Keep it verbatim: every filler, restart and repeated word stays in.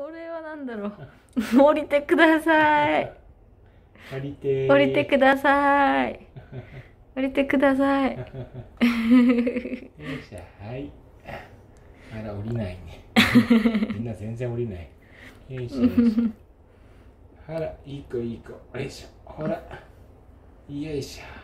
これはなんだろう。降りてください。 降りて降りてください。降りてください。 よいしょ、はい。あら、降りないね。みんな全然降りない。よいしょ、よいしょ。あら、いい子、いい子。よいしょ。ほら。よいしょ。